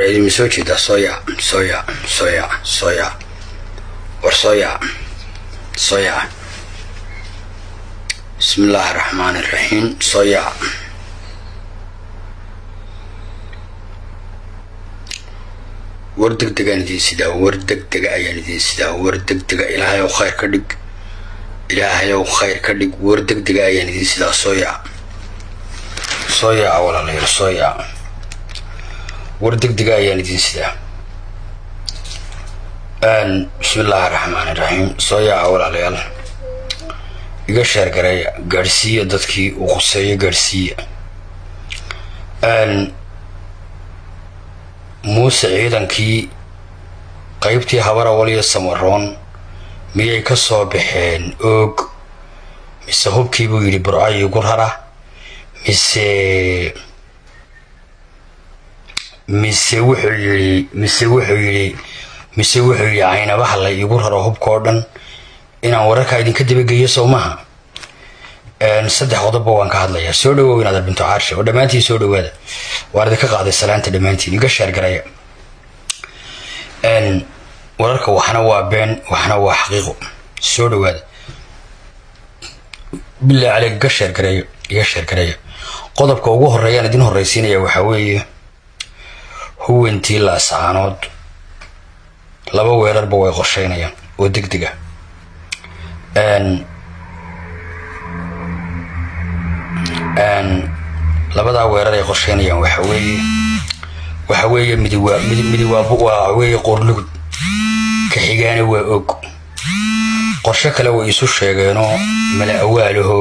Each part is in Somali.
وريدي مسوي ده صويا صويا بسم الله الرحمن الرحيم صويا وردك دقان دي سدا وردك دقا يعني دي سدا وردك دقا إلهي وخير كدق إلهي وخير كدق وردك دقا يعني دي سدا صويا أولا لير صويا وردك دقا يعني دي سدا بسم الله الرحمن الرحيم صويا أولا لير iga sheer gareeya gaarsiiya dadkii uu quseeyo gaarsiiya muuse ciidankii qaybtii habara waliya samaroon miyay ka soo baxeen og mise hubkii buu yidhi burcay igu rara mise wuxuu yidhi caynabaha la igu raro hubkoo dhan inaan wararka idinka dabageeyo soomaha saddex qodobba waan ka hadlayaa soo dhawow inaad bintu caarsha oo dhamaantii soo dhawaada waar idinka qaaday salaanta dhamaantiin iga sheer gareeya wararka waxna waa been waxna waa xaqiiqo soo dhawaada bilaa caleeg iga sheer gareeya qodobka ugu horeeyaan idin horeysiinaya waxaa weeye huwantii laasaanood laba weerarba way qorsheynayaan oo degdeg ah labadaa weerar ay qorsheynayaan waxa weeye midi waa weeye qorlugud ka xigaana waa og qorshe kale way isu sheegeenoo mala awaalaho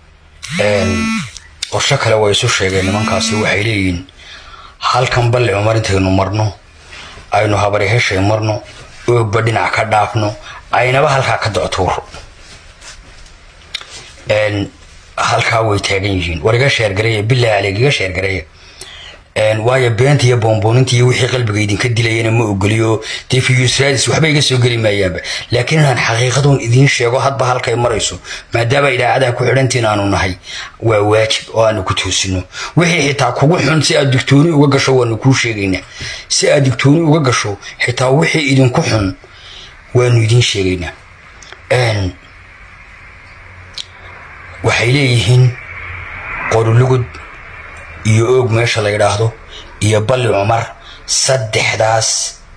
qorshe kale way isu sheegeen nimankaasi waxay leeyihiin halkan balle cumar intaynu marno aynu habari heshay marno oogba dhinac ka dhaafno aynaba halkaa ka doctuuro halkaa way taagan yihiin war iga sheer gareeya bilaa caleeg iga sheer gareeya waayo beenta iyo boonbooninta iyo wixii qalbiga idinka dilayana ma ogoliyo dee fiyusraadis waxba iga soo geli maayaanba laakiin inaan xaqiiqadoon idiin sheego hadba halkay marayso maadaama idaacadaa ku xidhantiin aanu nahay waa waajib oo aanu ku toosino wixii xitaa kugu xun si aad digtooni uga gasho waanu kuu sheegaynaa si aad digtooni uga gasho xitaa wixii idinku xun waanu idiin sheegaynaa waxay leeyihiin qorlugud iyo og meesha la yiraahdo iyo balli cumar saddexdaas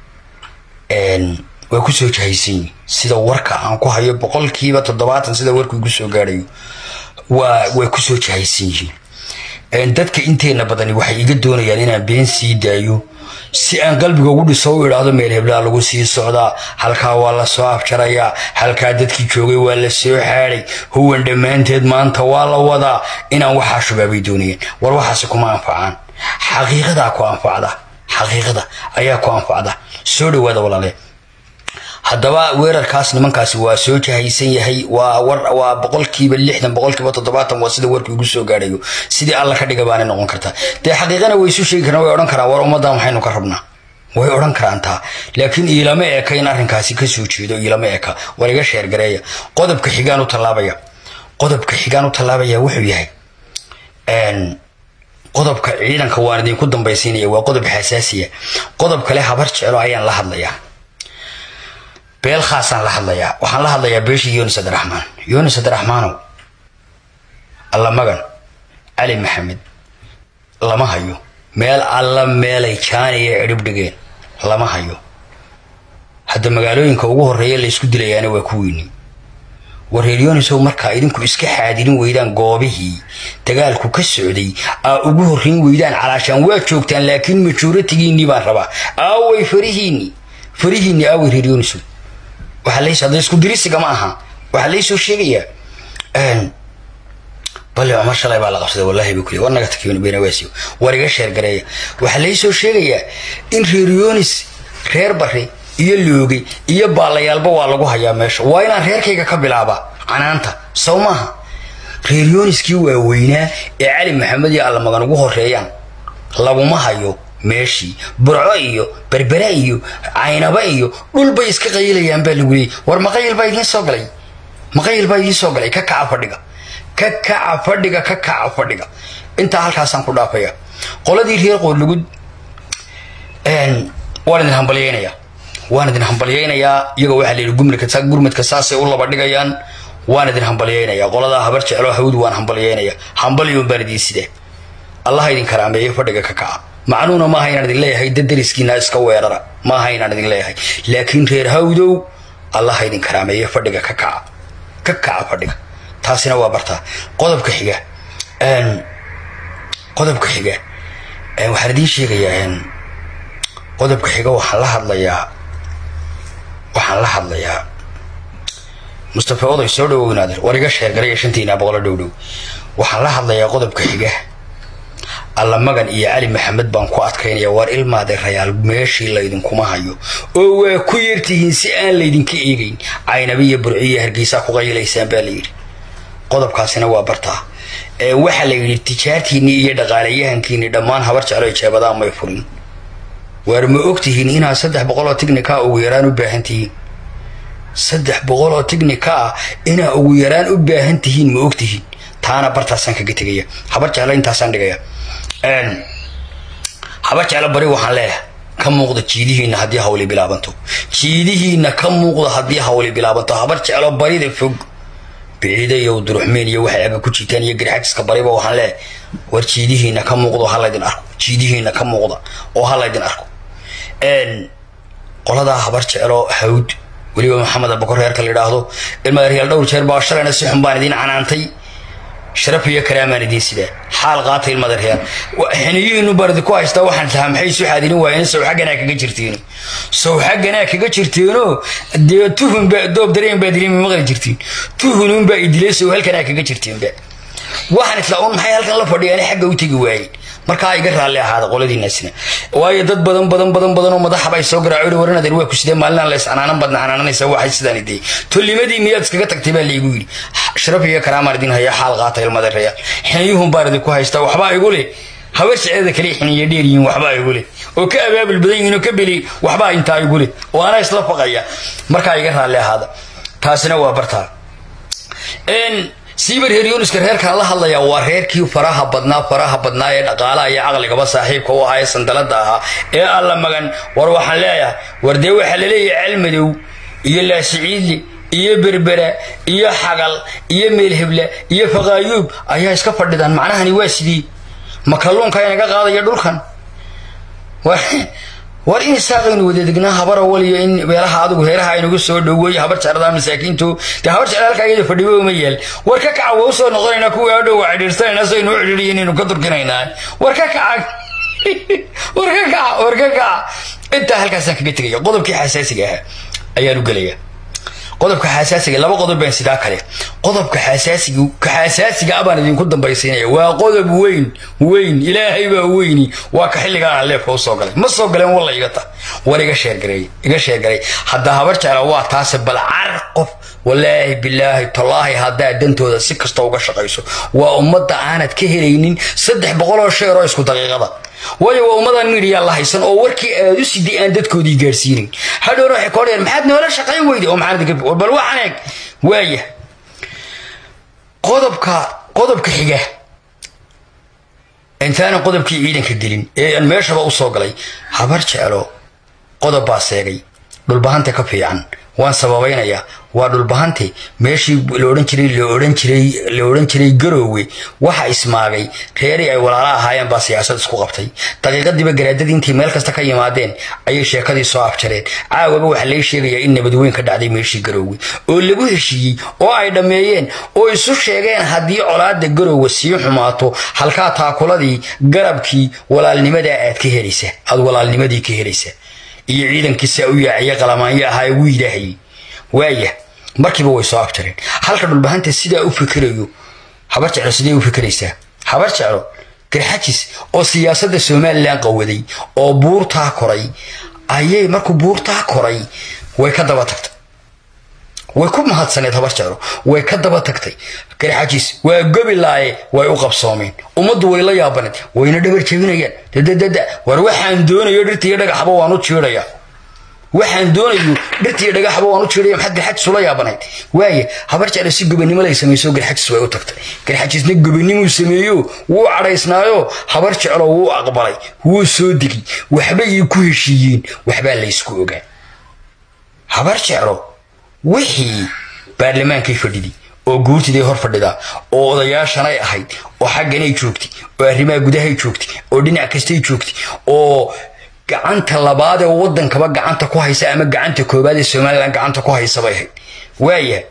way ku soo jahaysan sida warka aan ku hayo 70% sida warku igu soo gaarayo way ku soo jahaysan yihiin dadka inteena badani waxay iga doonayaan inaan been sii daayo si aan qalbiga ugu dhiso u iraado meel hebla lagu sii socdaa halka waa la soo afjaraya halka dadkii joogay waa la soo xaaray huwan dhamaanteed maanta waa la wada inaan waxa shabaabay doonayeen war waxaas kuma anfacaan xaqiiqada ku anfacda xaqiiqada ayaa ku anfacda soo dhawaada walaalahay haddaba weerarkaas nimankaasi waa soo jahaysan yahay waa 60% 70% waa sida warku igu soo gaarayo sidii alla ka dhiga baan noqon kartaa de xaqiiqana way isu sheegi karaan way oran karaan war ummadda maxaynu ka rabnaa way oran karaan taa laakiin ilama eeka in arrinkaasi ka soo jeedo ilama eeka war iga sheer gareeya qodobka xigaan u talaabaya wuxuu yahay qodobka ciidanka waan idin ku dambaysiinaya waa qodob xasaasiya qodob kale habar jecelo ayaan la hadlayaa beel khaasan la hadlayaa waxaan la hadlayaa beeshii Yunus Abdirahmaan alla magan Ali Maxamed lama hayo meel alla meelay jaaniye cirib dhigeen lama hayo hadda magaalooyinka ugu horeeya la isku dilayaan waa ku weyn wareeriyoonisoo markaa idinku iska xaadirin weydaan goobihii dagaalku ka socday ugu horeyn weydaan calaashan waa joogtaan laakiin majoritigiinii baan rabaa way farihiini wareeriyoonisoo waxa la isoo isku dirisiga ma aha waxa la isoo sheegaya bal Umar shalay baa la qabsaday wallahi bi kulli wanaga takiin beenawaasiyo wariga sheer gareeya waxa la isoo sheegaya in reeriyoonis reer bari iyo loogi iyo baalayaalba waa lagu hayaa meesha waa inaan reerkayga ka bilaaba canaanta sawmaha reeriyooniskii waa weynaa ee Ali Maxamed iyo alla magan ugu horeeyaan laguma hayo meeshii burco iyo berbera iyo caynaba iyo dhulba iska qaylayaan baa lagu leeyahay war maqayl baa idin soo galay ka kaca fadhiga inta halkaas aan ku dhaafaya qoladii reer qoolugud waan idin hambalyeynaya iyaga waxa la yiri gurmadka saasay u laba dhigayaan waan idin hambalyeynaya qolada habar jecelo hawd waan hambalyeynaya hambalyo baardiiside Allah idin karaameeyo fadhiga ka kaca macnuuna ma hayna idin leeyahay dadariskiina iska weerara ma hayna idin leeyahay laakiin reer hawdow Allah idin karaameeyo fadhiga ka kaca fadhiga taasina waa barta qodobka xiga waxaan idin sheegayaa qodobka xiga waxaan la hadlayaa Mustafa Oday soo dhawaadir wariga sheergaray shantiina boqol dhowdhow waxaan la hadlayaa qodobka xiga alla magan iyo Ali Maxamed baan ku adkaynaya war ilmaade rayaal meeshii la idin kuma hayo oo waa ku yeertihiin si aan la idin ka eegayn aynabiya burciye Hargeysa ku qaylaysaan baa la yiri qodobkaasina waa barta waxa la yiri tijaartiini iyo dhaqaalayahankiini dhammaan habar jecel jeebada ma furin war ma ogtihiin inaa 300 oo tiknika ugu yaraan u baahantihiin 300 oo tiknika ina ugu yaraan u baahantihiin ma ogtihiin taana bartaasan kaga tagaya habar jecel intaasaan dhigaya habar jecel bari waxaan leeyahay ka muuqda jiidihiina hadii hawli bilaabanto habar jecel barida fog بعيدة يود رحمين يوحي أبي كوتشي تاني يجري حكس كبريبة وحلا ورشيديه نكم مقضى وحلا يدين أركو شيديه نكم مقضى وحلا يدين أركو إن قال هذا خبرت على حود ولي محمد أبو بكر يركل يراهدو المدرسة الدور شهر باشر أنا سيحن باندين عنانتي شرفية كلام دين سيدا حال قاتل المدرسة وحنيين وبرد كويس توحن تهم حيس وحدين وين سو حقنا كجرتين سو حقنا كجرتينو دي توهم دوب درين بدرين ما غير جرتين توهنون بإدليس وهالكنا كجرتين بقى waxaan islaam maxay halkan la fadhiyaan xagga u tagi waayay marka ay ga raali ahaada qoladiinasina waayo dad badan oo madax bay soo garaacay waranadeen waa ku sidee maalin la iscanaanan badnaananaysa waxay sidaan idii tolimadii miyaad iskaga tagtay baa leeyahay yiri sharaf iyo karaama idin haya xaal qaatay ilmadeereeya xiniyuhum baardi ku haysta waxba igu leh hawsheeda kale xiniye dheeriyin waxba igu leh oo ka abaabul badan yihiin oo ka bili waxba inta igu leh oo ana isla faqaya marka ay ga raali ahaada taasina waa bartaa سيبر هيريونس كرهير كان الله يا وارهير كيو فراها بدنا يا دقالة يا عقل قبل صاحب كوا هاي سندلتها يا الله مجن وروح ليا وردوا حللي علم دو يلا سعيد يا بربرة يا حقل يا ملهبلة يا فغايوب أيها إسكافر دان معناها نواسدي مكلون كاين قاعد يدور خان وإن ساقين وددقنا هبر أولي إن بيرها عدو هيرها إنه قصوا دوّي هبر شردان مساكين تو تهبر شرد كايد فديو ميل وركك عوصو نقولنا كوي عدو وعدرسان نسوي نوعدرين إنه كتر كنينا وركك أنت هالكاسك بيتري قضبك حساسي جاه أيانو قليا قضبك حساسي لما قضب بين سداك عليه قضبك حساسي أبانا دين كدن بيسيني وقضب وين إلهي ويني وكحل كان عليه فوصو قلي مصو قلي والله يقطع وريقا شير قري حتى هبرت على واه تاسب بالعرقف والله بالله تالله هذا دنتو سكستو قشقيسو وأمضى عانت كهرينين صدح بقولوا شيء رئيسكو دقيقة ويا ومضى الميديا الله يسن أو وركي دوسي دي أندتكو دي جارسينين هذا روح يقولين محدنا ولا شقي ويدي أو معانا دي بل وعنك ويا قضبك حجاه إنسان قضبك عيدن كدلين الماشى بقصو قلي حبرت على قضب باسيري دولبهانتي كفيعان وان سببين يا ودولبهانتي ماشي لورن شري جروي waxa ismaagay reeri ay walaalaha ahaayeen ba siyaasad isku qabtay daqiiqadii ba garaadadii intii meel kasta ka yimaadeen ayay sheekadii soo afjareen caawaba waxa la sheegay in nabadweyn ka dhacday meeshii garoowi oo lagu heshiiyay oo ay dhameeyeen oo isu sheegeen hadii colaada garoowi sii xumaato halka taakuladii garabkii walaalnimada aad ka helaysaa ad walaalnimadii ka helaysaa iyo ciidankiisa u yaacay qalamaanya ahay wiidahay waaya markiiba way soo afjareen halka dhulbahanta sida u fikirayo habar jecel sidii u fikiraysaa habar jecel garxajis oo siyaasadda Soomaaliland qawaday oo buurta koray ayay markuu buurta koray way ka daba tagtay way ku mahadsaneed habar jecel way ka daba tagtay garxajis waa gobilaaye way u qabsoomeen umadu way la yaabaneed wayna dhabar jabinayaan dadada war waxaan doonayo dhirtiga dhagaxba waan u jiiraya waxaan doonayo dhirtii dhagaxba waan u jeeday maxad garxajis ula yaabanayd waaye habar jecel si gobonimo lay sameeyso garxajis way u tagtay garxajisna gobonimo sameeyo wuu cadaysnaayo habar jecel wuu aqbalay wuu soo digi waxba ii ku heshiiyeen waxba la isku ogaa habar jecel wixii baarlamaankii fadhidi oo guurtidii hor fadhida oo odayaashan ay ahayd oo xaggan ay joogtay oo arrimaha gudaha ay joogtay oo dhinac kasta ay joogtay oo gacanta labaad ee wadankaba gacanta ku haysa ama gacanta koobaad ee Soomaaliland gacanta ku haysa bay ahayd waaya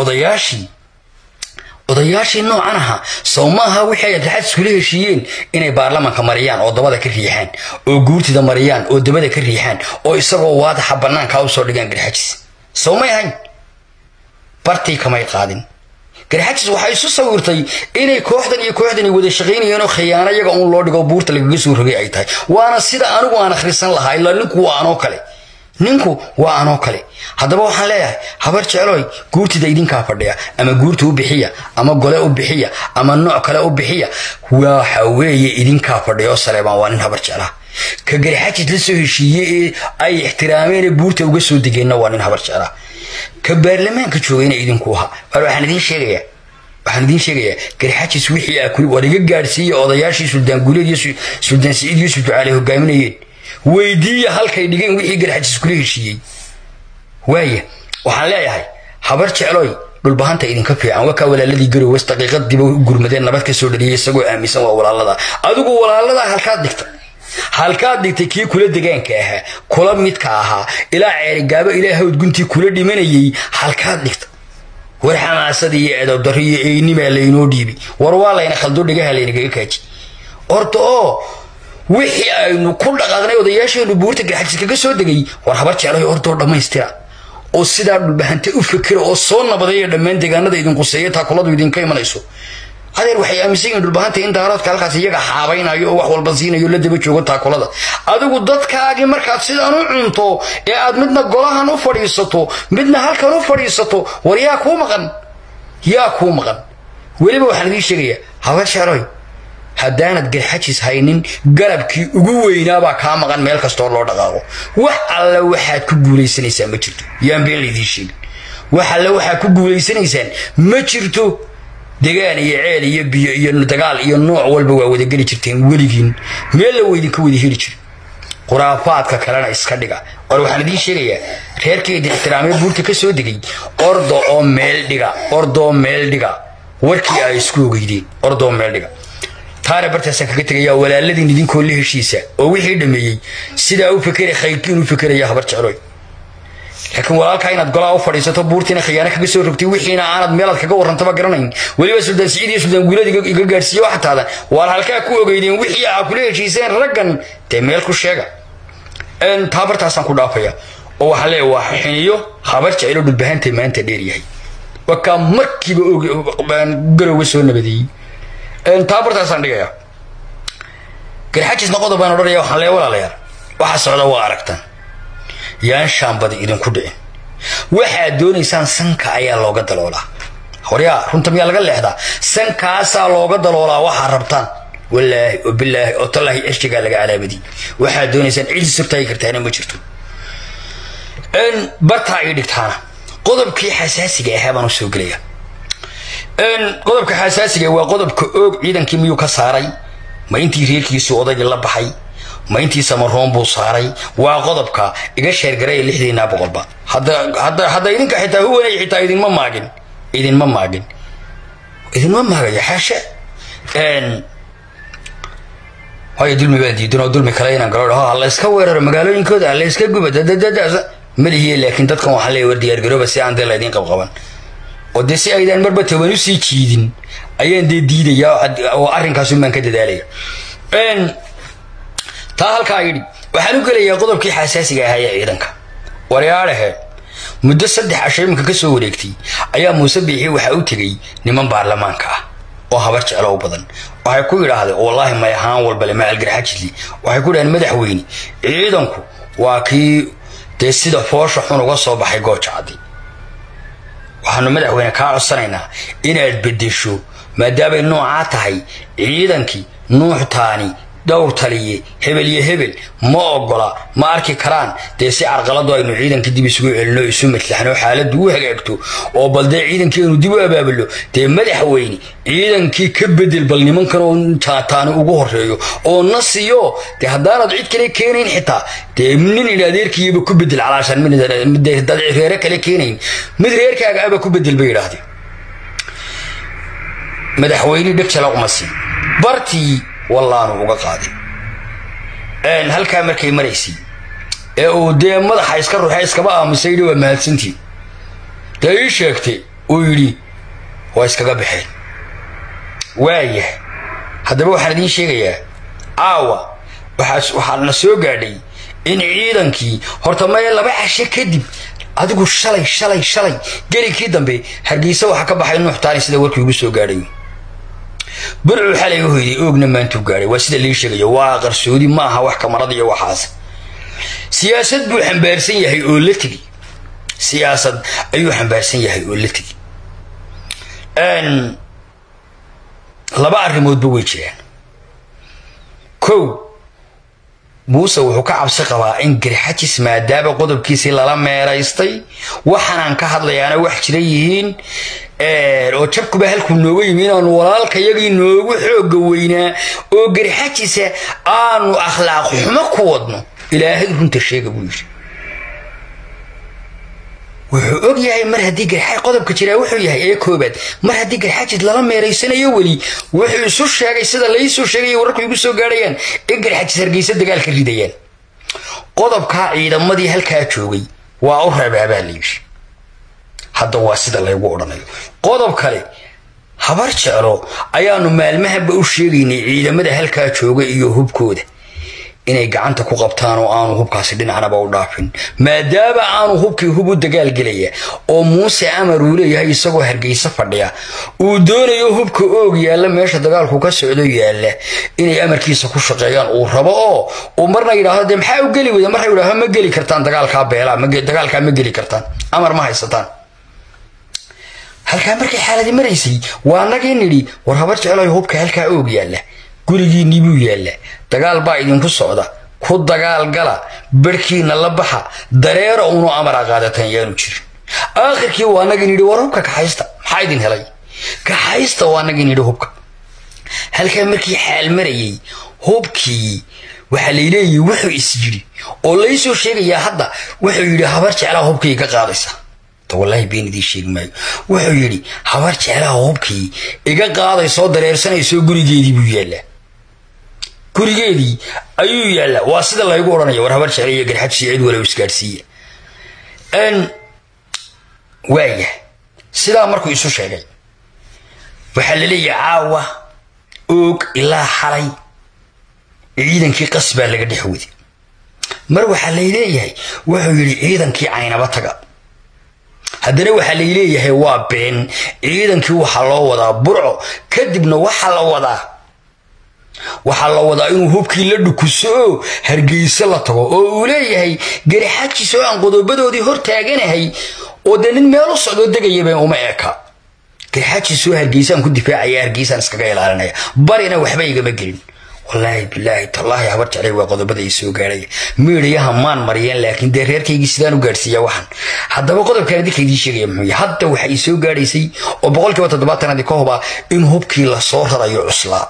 odayaashii noocan aha Soomaha wixii ay dhaxad isku heshiiyeen inay baarlamaanka mariyaan oo dabada ka riixaan oo guurtida mariyaan oo dabada ka riixaan oo isagoo waadaxa banaanka u soo dhigaan garxajis Soomahan bartii kamay qaadin garxajis waxay isu sawirtay inay kooxdan wada shaqeynayeen oo khiyaano iyaga uun loo dhigo buurta lagaga soo rogay ay tahay waana sida anigu aan akhrisan lahaa ilaa ninku waa anoo kale haddaba waxaan leeyahay habar jecloy guurtida idinkaa fadhiya ama guurta u bixiya ama gole u bixiya ama nooc kale u bixiya waxa weeye idinkaa fadhiyo Saleebaan waa nin habar jeclaa ka garxajis la soo heshiiyay ay ixtiraameen buurta uga soo digeenna waa nin habar jeclaa ka baarlamaanka joogayna idinku aha waxaan idin sheegayaa garxajis wixii ay ku wadiga gaarsiiyay odayaashii Suldaan Guuleed iyo Suldaan Saciid Yuusuf Ducaale hogaaminayeen weydiiya halkay dhigeen wixii garxajis kula heshiiyay waaye waxaan leeyahay habar jecloy dhulbahanta idinka fiican waa ka walaaladii garow was daqiiqad dib u gurmadeen nabad ka soo dhaliyay isagoo aaminsan waa walaalada adigu walaalada halkaad dhigtay kii kula deegaanka ahaa kula midka ahaa ilaa ceerigaabo ilaa hawd guntii kula dhimanayay halkaad dhigtay war xamaasadii iyo edab dariyo aynima leeyno dhiibi war waa layna khaldo dhigaha laynaga kaaji orto wixii aynu ku dhaqaaqnay odayaasheenu buurta garxajis kaga soo degay war habar jeclay orto dhameystira oo sidaa dhulbahanta u fikir oo soo nabaday dhammaan deegaanada idin quseeyay taakuladu idinka imanayso adeer waxay aaminsan dhulbahanta in daaroodka halkaas iyaga xaabaynayo oo wax walba siinayo la daba joogo taakulada adigu dadkaagi markaad sidaan u cunto ee aad midna golahan u fadhiisato midna halkan u fadhiisato war yaa ku maqan waliba waxaan idin sheegayaa habar jecloy haddaanad garxajis haynin garabkii ugu weynaabaa kaa maqan meel kastoo loo dhaqaaqo wax alla waxaad ku guulaysanaysaa ma jirto yaan been laydin sheegin wax alla waxaad ku guulaysanaysaan ma jirto degaan iyo ceel iyo biyo iyo dagaal iyo nooc walba waa wada geli jirteen weligiin meel la weydinka wada heli jir quraafaadka kalena iska dhiga war waxaan idin sheegayaa reerkeeda ixtiraamay buurta ka soo degay ordo oo meel dhiga warkii ay isku ogeydeen ordo meel dhiga taare bartaas kaga tagaya walaaladii idinkoo la heshiisa oo wixii dhameeyay sida uu fikiray khayrkiin u fikiraya habar jecloy laakiin walaalka inaad golaa u fadhiisato buurtina khiyaano kaga soo rogtay wixiina aanad meelaad kaga warantaba garanayn waliba Suldaan Saciid iyo Suldaan Guuleed iga gaarsiiyo xataada war halka ku ogeydeen wixii ay kula heshiiseen raggan te meel ku sheega taabartaasaan ku dhaafaya oo waxa leeyahay waa xiniyo habar jecel dhulbahanta maanta dheer yahay waka markiiba garowga soo nabadiyay taabartaasaan dhigaya garxajisna qodob baan odhanaya waxaan leeyahay walaalayaal waxa socda waa aragtaan yaan shaambada idinku dhicin waxaad doonaysaan sanka ayaa looga daloolaa horyaa runta miyaa laga leexdaa sankaasaa looga daloolaa waxaa rabtaan wallaahi wabillaahi oo tallaahi cishigaa laga calaamadii waxaad doonaysaan cid sirtaay kartaana ma jirto bartaa ay dhigtaana qodobkii xasaasiga ahaa baan u soo gelaya qodobka xasaasiga waa qodobka oog ciidankii miyuu ka saaray ma intii reerkiisu odaygii la baxay ma intii samaroon buu saaray waa qodobka iga sheergaray 600 hadda idinka xitaa huwanay xitaa idinma maagin magaya xasha way dulmi baan diidan oo dulmi kale inaan galo la iska weeraro magaalooyinkooda la iska guba malihiye laakiin dadkan waxa leeyahay diyaar garooba si aan dal idin qaban oo disi aydan marba toban u sii jiidin ayaan diidayaa oo arrinkaas maan ka dadaalaya taa halka aydi waxaan u gelayaa qodobkii xasaasiga ahaa ee ciidanka waryaalaha muddo 3 casho imka ka soo wareegtay ayaa Muuse Biixi waxa uu tagay niman baarlamaanka ah oo habar jecel badan waxay ku yiraahdeen wallahi ma yahaan walba lama algarxajli waxay ku dhaheen madaxweyne ciidanku waa kii sida foosho xun uga soo baxay goojacadi waxaanu madaxweyne ka codsanaynaa inaad bedesho maadaama nooca tahay ciidankii nuuxtaani دور تليه هبل يهبل ما أقوله ما أركي كران تيسي عرقلة ضاينو عيدن كدي بيسوي إنه يسمت لحنو حالة دوها جاكتو أو بلده عيدن كانوا ديبوا بابلو تي مدح ويني عيدن كي كبد البلني من كانوا تانو وجهريو أو نصيو تي هدانا عيد كلي كينين حتى تي منين إلى دير كي بكبد العلاشان من ده غيره كلي كينين مدرير كي أبى كبد البير هذي مدح ويني بكشلا ومسي برتي والله أنا وقع قادي أن هالكاميرا كي مريسي ودي ماذا حيسكر حيسكبا مسيدي وما سنتي تعيش شكتي ويلي ويسكبا بحين وايه هذا بو حردين شيء عاوة وحنا سوق علي إن عيدن كي هرت ما يلا بقى شيء كدب أدقو شلي جري كده بي حرقيسة وحكب حين نحتاني سيدا ورك يبسو قاري برعو حالي وهيدي اوغنا ما انتو قاري واسيدا اللي شغي واقر سعودي ماها وحكا مرضية وحاس سياسة بو حنبارسين يحي اولتكي سياسة ايو حنبارسين يحي اولتكي ان لبا الريموت بويجيان كو موسى wuxuu ka cabsi qabaa in garxajis maadaaba qodobkiisa la meeraystay waxaan ka hadlayaana wax jira yihiin oo jabkuba halku nooga yimaanaan walaalka yagii noogu xoog weynaa oo garxajisa aanu akhlaaq xumo ku wadno ilaahay runta sheega buu yiri wuxuu og yahay mar hadii garxay qodobka jira wuxuu yahay ee koobaad mar hadii garxajid la meeraysanayo wali wuxuu isu sheegay sida la isu sheegay wararku igu soo gaarayaan in garxajid sargeysa dagaalka ridayaan qodobka ciidamadii halka joogay waa u rabaabaa leeyahay hadda waa sida la igu oranayo qodob kale habar jeclo ayaanu maalmaha u sheegaynay ciidamada halka joogay iyo hubkooda inay gacanta ku qabtaan oo aanu hubkaasi dhinacnaba u dhaafin maadaama aanu hubkii hubu dagaal galaya oo Muuse amar uu leeyahay isagoo hargeysa fadhiya uu doonayo hubka oog yaala meesha dagaalku ka socdo yaala inay amarkiisa ku shaqeeyaan oo rabo oo marna yiraahdo maxaa u gali wada marna yiraahdo ma gali kartaan dagaalka beela dagaalka ma gali kartaan amar ma haysataan halka markii xaaladii maraysay waa nagii nidhi war habar jecel hubka halka oog yaala gurigiinii buu yaala dagaal baa idinku socda ku dagaal gala barkiina la baxa dareero uu amar qaadatan yaanu jirin aakhirkii waa naga nidhi warubka ka haysta maxay idin helay ka haysta waa naga nidhi hubka halka markii xaal marayay hubkii waxa leeyahay wuxuu isjiri oo la isoo sheegaya hadda wuxuu yiri habar jecel hubkii ka qaadaysa والله بين دي شيء ما وحيري حوارت على هوبكي إيجا قاضي صاد رئيسنا يسوي قولي جدي بيجلا قولي جدي أيو يلا واصل الله يقول أنا يورها حوارت عليه يقول حد شيء ولا وسكارسية أن وايه سلا مركو يسوي شيء وحللي عاوة أوك إلا حري عيدا كي قصبة لقد حودي مروح حللي وحيري عيدا كي عينا بطقة هذا waxa la leeyahay waa been ciidankii waxa loo wadaa burco kadibna waxa la wadaa inuu hubkii la dhukuso hargeysa la tago oo uu leeyahay garxajiis oo aan qodobadoodii hor taaganahay oo danin meel u socdo degayay uma eeka garxajiis oo hargeysan ku difaacaya hargeysan iskaga ilaalinaya barina waxba igama gelin والله بالله تالله habar jecel waa qodobada ay soo gaaray meeriyaha maan mariyeen laakiin deereerkaygi sidaan u gaarsiiya waxan hadaba qodobka idinkeedii sheegay muxuu hadda waxa ay soo gaaraysay oo 70% ka huba in hubkii la soo rarayo cusla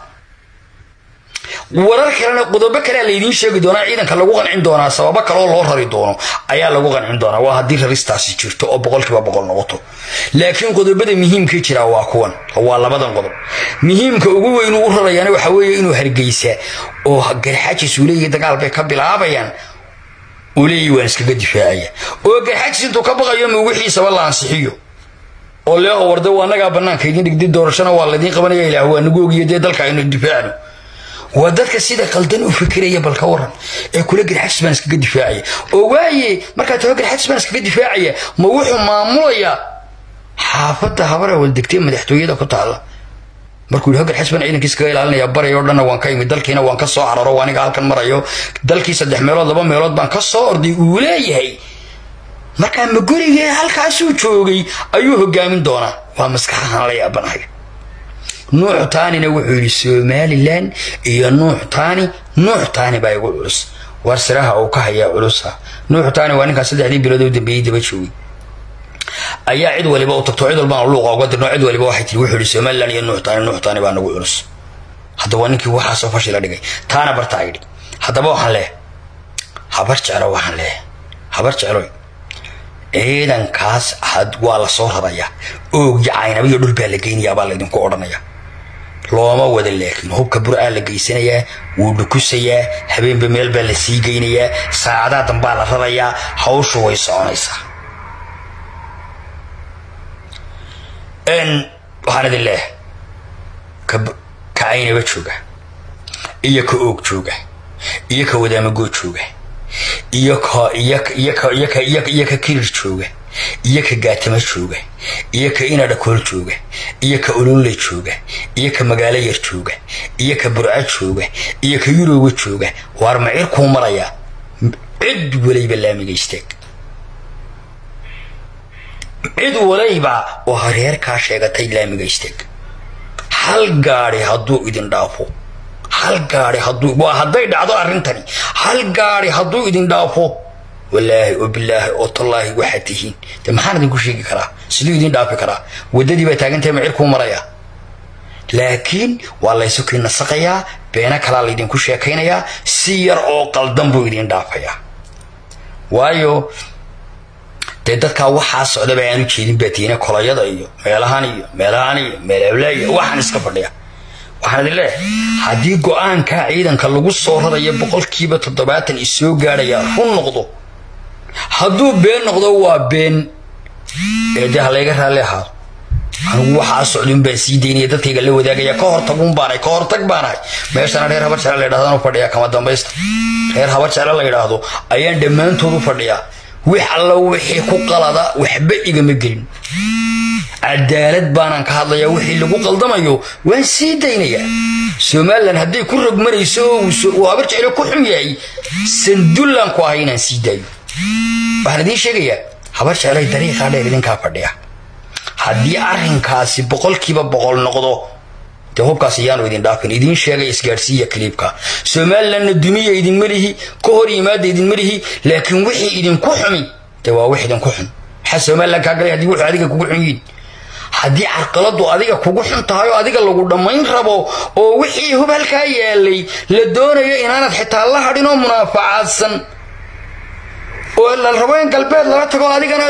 warar kalena qodobo kale la idin sheegi doona ciidanka lagu qancin doona sabab kale oo loo rari doono ayaa lagu qancin doona waa hadii raristaasi jirto oo 100% noqoto laakiin qodobada muhiimka jira waa kuwan waa labadan qodob muhiimka ugu weyn uu rarayana waxa weeye inuu hargeysa oo garxajiis uu leeyahay dagaal bay ka bilaabayaan uu leeyahay waan iskaga difaacaya oo garxajiis intuu ka baqayo ma wixiisa wala ansixiyo oo leeyahay warda wanaga banaanka idin dhigdi doorashana waa la idin qabanaya ilaahay waa nagu ogiyay dalka inuu difaacno ودتك سيدا قلدن وفكرية بالكورن كل جل حسب ناس كجد دفاعية وواي مركز توجه حسب ناس كجد دفاعية موحوا معمولية حافتها برا والدكتين مدحتوية ده كنت الله مركز هجر حسب عينك كيس قايل علنا يبرا يوردنا وانكاي مدلك هنا وانكسر على رواني قال كان مرة يو دلك سدح ميلاد ضبام ميلاد بانكسر دي ولاي هي مركز مجوري هالكاسو تشوجي أيوه جامين دونا ومسكها على يابناي نوع تاني نوحي سوماليلاند إيا نوع تاني بايقو علوس وارسلها أو كهيا علوسها نوع تاني وانكا سدح دي بلدو دبيدي بشوي أيا عد وليبا وتقطو عد والبان اللوغة وقدر نوع عد وليبا واحد الوحي سوماليلاند إيا نوع تاني بانقو علوس هذا وانكي وحا صفاشي لديكي تانا برتايدي هذا بوحان ليه habarjeclo waxaan leeyahay habarjeclo ciidan kaas had waa la soo rabaya oo yacaynaba iyo dhul baa la geynayaa baa la idinku oranaya looma wada laakiin hubka bur'a la geysanaya wuu dhukusayaa habeenba meel baa la sii geynayaa saacadaha dambe la rarayaa hawshu way soconaysaa waxaan idin leeyahay ka aynaba jooga iyo ka oog jooga iyo ka wadaamago jooga iyo ka kirir jooga iyo ka gaatama jooga iyo ka inada kool jooga iyo ka ulunle jooga iyo ka magaalo yar jooga iyo ka burca jooga iyo ka yurooba jooga waar macir ku maraya cid waliba laamiga istaag cid waliba oo hareer ka sheegatay laamiga istaag hal gaari haduu idin dhaafo hal gaari haduu waa haday dhacdo arintani hal gaari haduu idin dhaafo wallahi oo billahi oo tallahi waxa tihiin maxaan idin ku sheegi karaa sidoo idin dhaafi karaa wadadii ba taagantay macir ku maraya laakiin waa la isu keenna saqaya beena kala la idin ku sheekaynaya si yar oo qaldan buu idin dhaafaya waayo dadka waxa socda baan u jeedin baatiina kolayada iyo meelahan waxaan iska fadhiya waxaan idin leeyahay haddii go'aanka ciidanka lagu soo radayo 70% isoo gaaraya run noqdo hadduu been noqdo waa been eedaha laga raaleehaa anigu waxa socdin baan sii deynay dadkayga la wadaagaya ka hortag baanay meeshan reer habarjeclo la yiraahdo fadhiya kama dambaysta reer habarjeclo la yiraahdo ayaan dhamaantood u fadhiya wix alla wixii ku qalada waxba igama gelin cadaalad baanan ka hadlaya wixii lagu qaldamayo waan sii daynaya Soomaaliland haddii ku rogmarayso oo habarjeclo ku xun yahay sandulan ku ahayna sii daayo waxaan idin sheegaya habarjeclo dariiqa dheer idinka fadhiya haddii arrinkaasi 100% noqdo hubkaas ayaanu idin dhaafin idin sheegay isgaarsiiya clipka Soomaaliland dumiya idin marihi ka hor yimaada idin marihi laakiin wixii idin ku xumi waa wixii idin ku xun Soomaaliland ka galay hadii wuxuu adiga kugu xun yihiin haddii carqaladu adiga kugu xun tahay oo adiga lagu dhamayn rabo oo wixii hub halka yeelay la doonayo inaanad xitaa la hadhin oo munaafacaadsan oo la rabo in galbeed laga tago adigana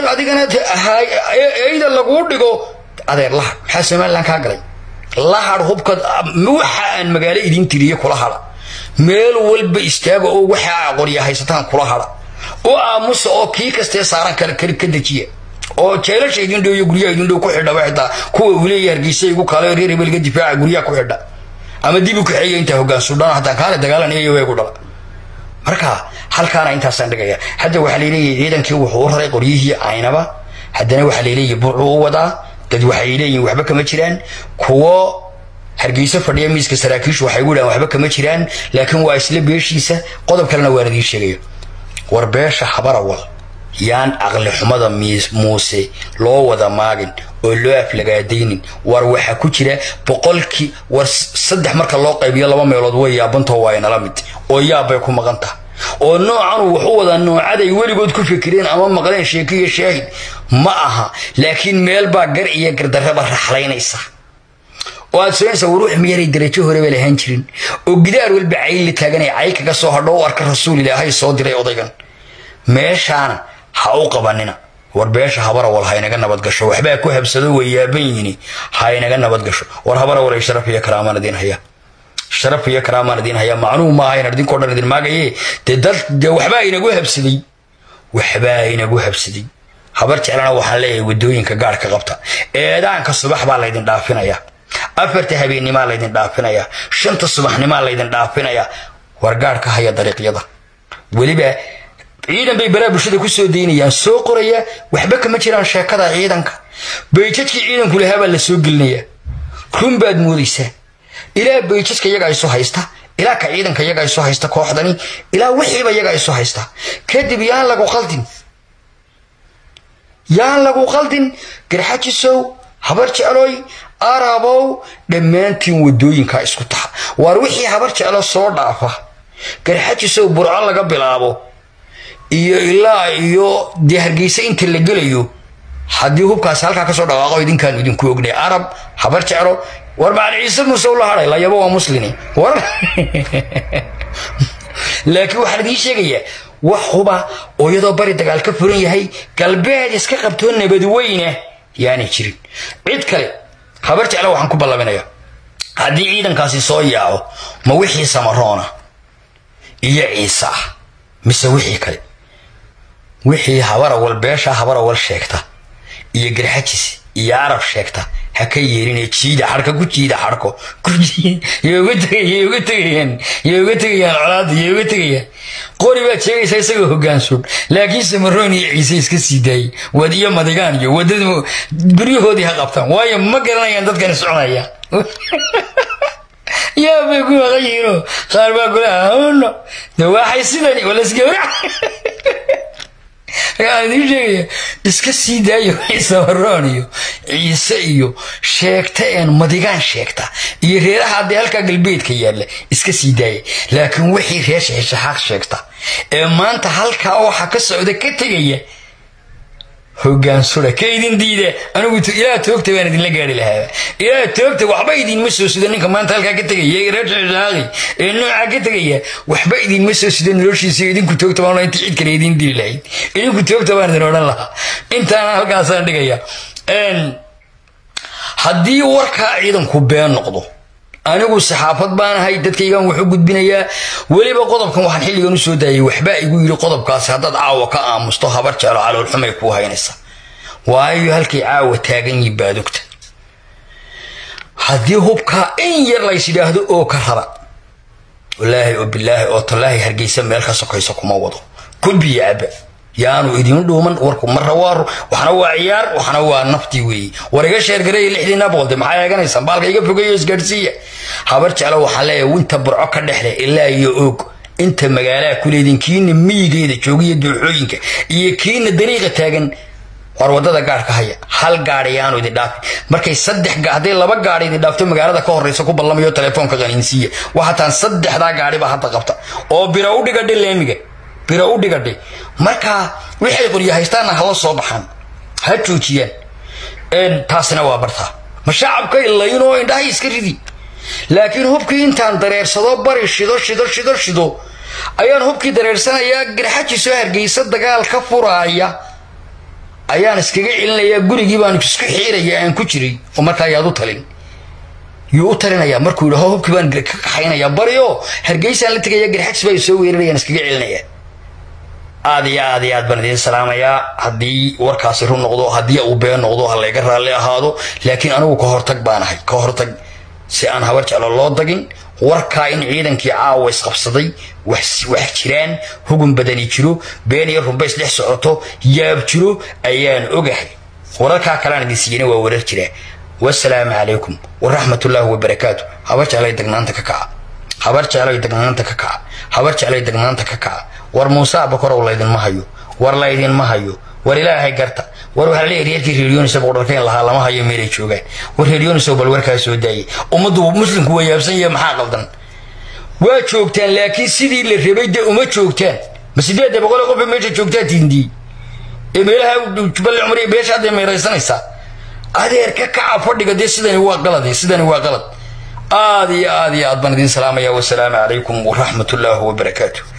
ayda lagu dhigo adeer la Soomaaliland ka galay la har hubka waxa aan magaalo idin tiriyo kula hada meel walba istaaga oo waxa aqoon haysataan kula hada oo aamusa oo kii kaste saaran kala ka dajiya oo jeelasha idin dhow iyo guriga idin dhow ku xidha waxda kuwa wiliya hargeysa igu kale reer belga difaaca guriga ku xidha ama dib u kaxeeyay inta hoggaan Suudaan hadan kale dagaalanayo way ku dhala marka halkaana intaas aan dhigaya hadda waxa leeyahay ciidankii wuxuu raray qoryihii aynaba hadana waxa leeyahay buuxuu wada dad waxay leeyihiin waxba kama jiraan kuwa hargeysa fadhiya miiska saraakiishu waxay u waxba kama jiraan laakiin waa isla beeshiisa qodob kalena waa idin sheegayo war beesha habarawal yaan aqli xumada muuse loo wada maagin oo loo aflagaadeynin war waxa ku jira 100 war 3 marka loo qaybiyo 2 meelood way yaabanto waa inala mid oo yaabay ku maqanta oo noocan wuxuu wada noocaday weligood ku fikireen ama maqleen sheekiga shaahid ma aha laakiin meel baa gar iyo gardarraba raxlaynaysa oo aad soo ruux miyay darajo hore wala han jirin oo gidaar walba cayl taaganay cay kaga soo hadhow arka rasuul ilaahay soo diray odaygan meeshaan ha u qabanina war beesha habarawal haynaga nabad gasho waxba ku habsado wayaabayni haynaga nabad gasho war habarawal sharaf iyo karaamada diin haya sharaf iyo karaamada diin haya macluum ma hayna idin koodhan idin maagaye dad waxba inagu habsaday habarjeclana waxa leeyahay wadooyinka gaarka qabta eedaanka subax baa la idin dhaafinaya afarta habeenimo la idin dhaafinaya shanta subaxnimo la idin dhaafinaya war gaarka haya dariiqyada waliba ciidan bay baraabulshada ku soo deynayaan soo qoraya waxba kama jiraan sheekada ciidanka bayjadkii ciidanku lahaaba la soo gelinaya run baad moodaysaa ilaa bayjadka iyaga ay soo haysta ilaa ka ciidanka iyaga ay soo haysta kooxdani ilaa wixiiba iyaga ay soo haysta kadib yaan lagu qaldin garxajisow habarjecloy arabow dhammaantiin wadooyinka isku taxa war wixii habar jeclo soo dhaafa garxajiso burco laga bilaabo iyo ilaa iyo Hargeysa inta la gelayo haddii hubkaas halka ka soo dhawaaqo idinkaan idinku ognay arab habar jeclo war baa ciise muusawla haray la yabo waa muslimiin war laakiin waxa la sheegaya wax huba oo iyadoo bari dagaal ka furan yahay galbeed iska qabto nabad weyne yaani jirin cid kale habar jeclo waxaan ku ballaminayaa haddii ciidankaasi soo yaaco ma wixii Samaroona iyo Ciise mise wixii kale wixii habara wal beesha habara wal sheegta iyo garxajis iyo arab sheegta haka yeerinay jiida harka ku jiida harko yoga tagayaan colaad yoga tagayaan qori baa sheegaysa isaga hoggaansan laakiin Samaroon iyo Ciise iska siiday wadiyo madigaan iyo wadada guryahoodii ha qabtaan waayo ma garanayaan dadkan soconaya يا بيقول غيره صار بقول أهونه دواحي سيدني ولا سجورة يعني شيء إسكسي دايو يسمرونيو يسيو شيكتين مديقان شيكتا يريرا هادي هالكا قلبيت كيالا إسكسي داي لكن وحي ريش حق شيكتا إما أنت هالكا أوحا كسعودة كتغيه hoggaan sura kaydin diide anigu ilaa toogtay waan idin la gaari lahaa ilaa toogtay waxba idin ma soo sidan ninka maanta halka ka tagay reerjaaqi nooca ka tagay waxba idin ma soo sidan noloshiisa idinku toogtay waan inta cid kale idin dili lahayd idinku toogtay waan idin oran lahaa intaan halkaas aan dhigaya haddii warka ciidanku been noqdo anigu saxaafad baan ahay dadkaygan wuxuu gudbinayaa waliba qodobkan waxaan xilligan u soo daayay waxba igu yiri qodobkaas hadad caawa ka aamusto habar jeclo calool xumay ku haynaysa waayo halkii caawa taagan yibaadugta haddii hubka in yar la yiraahdo oo ka raba wallaahi oo billaahi oo tallaahi Hargeysa meel ka sokayso kuma wado kulbiya aba yaanu idin dhuuman warku marra waxna waa ciyaar waxna waa nafti weey wariga sheer garay 60 boqolde maxay eeganaysan baalka iga fogeeyo isgaarsiiya habar jeclo waxa leeyahay inta burco ka dhexle ilaa iyo og inta magaalaha kuleedinkiina miyigeeda joogiyo duuxooyinka iyo kiina dariiqa taagan war wadada gaarka haya hal gaari yaanu idin dhaaf markay saddex gaadhay laba gaari idin dhaafto magaalada ka horeysa ku ballamayo telefoonka qaniinsiya waxa tan saddexda gaari ba hadda qabta oo bira u dhigadhay leemiga bira u dhigadhay marka wixii qoriyo haystaan hala soo baxan ha joojiyaan taasina waa barta ma shacabka ilaa inoo indhaha iska ridi laakiin hubkii intaan dareersado bari shido ayaan hubkii dareersanayaa garxajiso Hargeysa dagaal ka furaaya ayaan iskaga cilinayaa gurigii baan isku xiirayaa aan ku jiray oo markaa yaad u talin yuu talinaya markuu yiraahdo hubkii baan ka kaxaynaya bariyo Hargeysa la tagaya garxajis bay soo weerarayaan iskaga cilinaya aad baan idin salaamayaa haddii warkaasi run noqdo haddii uu been noqdo ha laga raali ahaado laakiin anigu ka hortag baan ahay ka hortag si aan habar jeclo loo dagin warka in ciidankii caawa isqabsaday wax jiraan hubun badani jiro been iyo runbays dhex socoto yaab jiro ayaan ogahay wararka kalena disiina waa warar jira wassalaamu calaykum waraxmatullaahi wabarakaatuh habar jeclo dagnaanta ka kaca habar jeclo dagnaanta ka kaca habar jeclo dagnaanta ka kaca war Muuse Bakar oo leedin ma hayo war leedin ma hayo war Ilaahay garta war waxa la yiri reeriyonisa boqorkeen laha lama hayo meelay joogaan war reeriyonisa bal warka soo daayay ummadu muslimku way yaabsan yahay maxaa qaldan waa joogtaan laakiin sidii la rabay uma joogtaan ma sideed boqol qof meesha joogtaan tindii meelaha jubal umri beesha aad meeraysanaysa adeer ka kaca fadhiga sidani waa qalad aad baan idin salaamaya wa salaamu calaykum wa rahmatullaahi wa barakaatuh